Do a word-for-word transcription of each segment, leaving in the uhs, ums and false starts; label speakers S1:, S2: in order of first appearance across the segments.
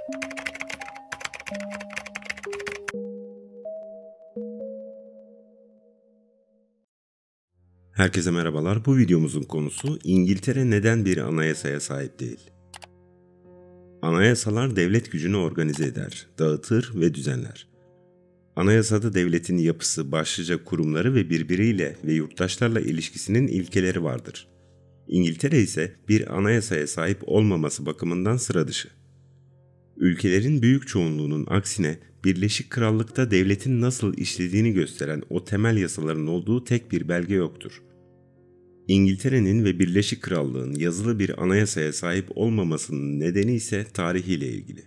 S1: Herkese merhabalar. Bu videomuzun konusu İngiltere neden bir anayasaya sahip değil? Anayasalar devlet gücünü organize eder, dağıtır ve düzenler. Anayasada devletin yapısı, başlıca kurumları ve birbiriyle ve yurttaşlarla ilişkisinin ilkeleri vardır. İngiltere ise bir anayasaya sahip olmaması bakımından sıra dışı. Ülkelerin büyük çoğunluğunun aksine Birleşik Krallık'ta devletin nasıl işlediğini gösteren o temel yasaların olduğu tek bir belge yoktur. İngiltere'nin ve Birleşik Krallık'ın yazılı bir anayasaya sahip olmamasının nedeni ise tarihiyle ilgili.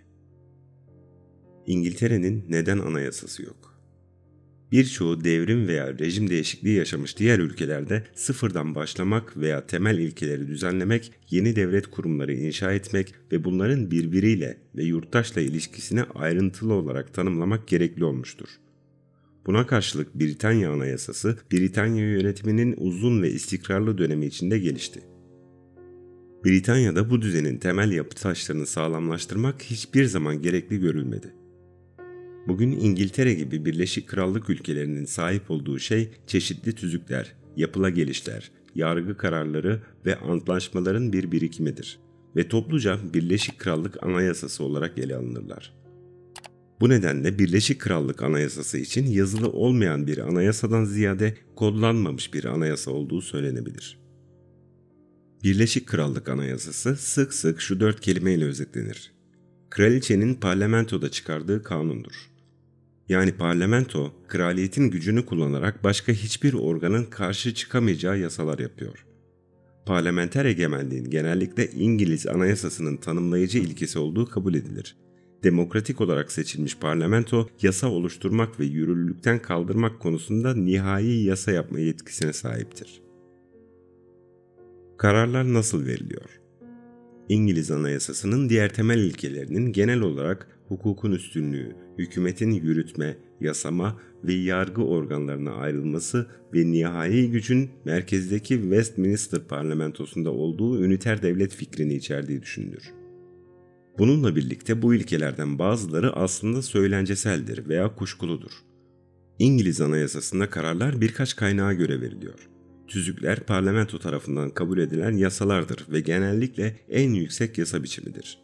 S1: İngiltere'nin neden anayasası yok? Birçoğu devrim veya rejim değişikliği yaşamış diğer ülkelerde sıfırdan başlamak veya temel ilkeleri düzenlemek, yeni devlet kurumları inşa etmek ve bunların birbiriyle ve yurttaşla ilişkisini ayrıntılı olarak tanımlamak gerekli olmuştur. Buna karşılık Britanya Anayasası, Britanya yönetiminin uzun ve istikrarlı dönemi içinde gelişti. Britanya'da bu düzenin temel yapı taşlarını sağlamlaştırmak hiçbir zaman gerekli görülmedi. Bugün İngiltere gibi Birleşik Krallık ülkelerinin sahip olduğu şey çeşitli tüzükler, yapıla gelişler, yargı kararları ve antlaşmaların bir birikimidir ve topluca Birleşik Krallık Anayasası olarak ele alınırlar. Bu nedenle Birleşik Krallık Anayasası için yazılı olmayan bir anayasadan ziyade kodlanmamış bir anayasa olduğu söylenebilir. Birleşik Krallık Anayasası sık sık şu dört kelimeyle özetlenir. Kraliçenin parlamentoda çıkardığı kanundur. Yani parlamento, kraliyetin gücünü kullanarak başka hiçbir organın karşı çıkamayacağı yasalar yapıyor. Parlamenter egemenliğin genellikle İngiliz Anayasası'nın tanımlayıcı ilkesi olduğu kabul edilir. Demokratik olarak seçilmiş parlamento, yasa oluşturmak ve yürürlükten kaldırmak konusunda nihai yasa yapma yetkisine sahiptir. Kararlar nasıl veriliyor? İngiliz Anayasası'nın diğer temel ilkelerinin genel olarak hukukun üstünlüğü, hükümetin yürütme, yasama ve yargı organlarına ayrılması ve nihai gücün merkezdeki Westminster parlamentosunda olduğu üniter devlet fikrini içerdiği düşünülür. Bununla birlikte bu ilkelerden bazıları aslında söylenceseldir veya kuşkuludur. İngiliz Anayasası'nda kararlar birkaç kaynağa göre veriliyor. Tüzükler parlamento tarafından kabul edilen yasalardır ve genellikle en yüksek yasa biçimidir.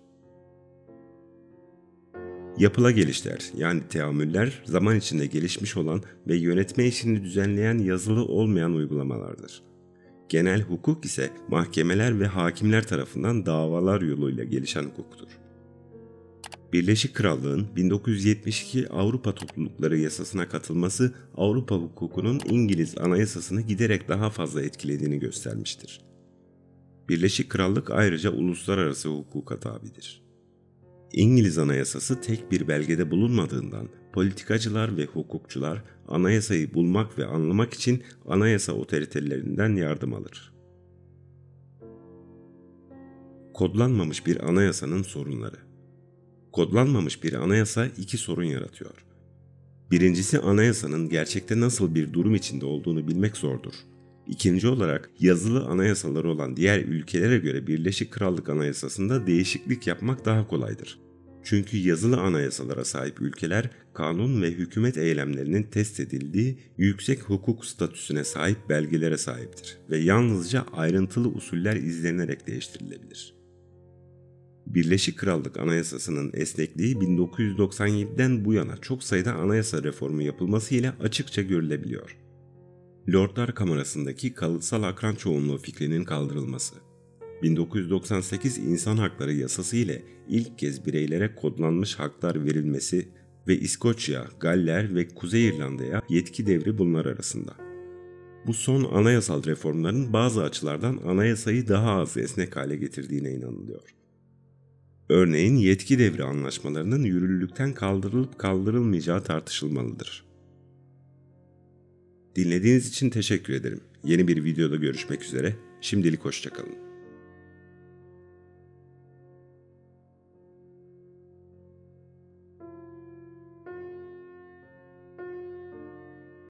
S1: Yapıla gelişler yani teamüller zaman içinde gelişmiş olan ve yönetme işini düzenleyen yazılı olmayan uygulamalardır. Genel hukuk ise mahkemeler ve hakimler tarafından davalar yoluyla gelişen hukuktur. Birleşik Krallık'ın bin dokuz yüz yetmiş iki Avrupa Toplulukları Yasası'na katılması Avrupa hukukunun İngiliz Anayasası'nı giderek daha fazla etkilediğini göstermiştir. Birleşik Krallık ayrıca uluslararası hukuka tabidir. İngiliz Anayasası tek bir belgede bulunmadığından politikacılar ve hukukçular anayasayı bulmak ve anlamak için anayasa otoritelerinden yardım alır. Kodlanmamış bir anayasanın sorunları. Kodlanmamış bir anayasa iki sorun yaratıyor. Birincisi, anayasanın gerçekte nasıl bir durum içinde olduğunu bilmek zordur. İkinci olarak yazılı anayasaları olan diğer ülkelere göre Birleşik Krallık Anayasası'nda değişiklik yapmak daha kolaydır. Çünkü yazılı anayasalara sahip ülkeler kanun ve hükümet eylemlerinin test edildiği yüksek hukuk statüsüne sahip belgelere sahiptir ve yalnızca ayrıntılı usuller izlenerek değiştirilebilir. Birleşik Krallık Anayasası'nın esnekliği bin dokuz yüz doksan yediden bu yana çok sayıda anayasa reformu yapılması ile açıkça görülebiliyor. Lordlar Kamerası'ndaki kalıtsal akran çoğunluğu fikrinin kaldırılması, bin dokuz yüz doksan sekiz İnsan Hakları Yasası ile ilk kez bireylere kodlanmış haklar verilmesi ve İskoçya, Galler ve Kuzey İrlanda'ya yetki devri bunlar arasında. Bu son anayasal reformların bazı açılardan anayasayı daha az esnek hale getirdiğine inanılıyor. Örneğin yetki devri anlaşmalarının yürürlükten kaldırılıp kaldırılmayacağı tartışılmalıdır. Dinlediğiniz için teşekkür ederim. Yeni bir videoda görüşmek üzere. Şimdilik hoşça kalın.